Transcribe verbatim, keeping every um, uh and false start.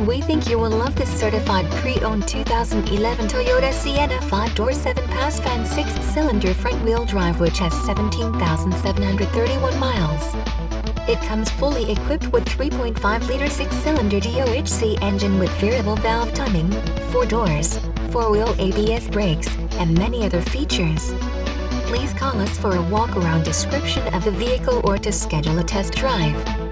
We think you will love this certified pre-owned two thousand eleven Toyota Sienna five door seven pass fan six cylinder front-wheel drive, which has seventeen thousand seven hundred thirty-one miles. It comes fully equipped with three point five liter six cylinder D O H C engine with variable valve timing, four doors, four-wheel A B S brakes, and many other features. Please call us for a walk-around description of the vehicle or to schedule a test drive.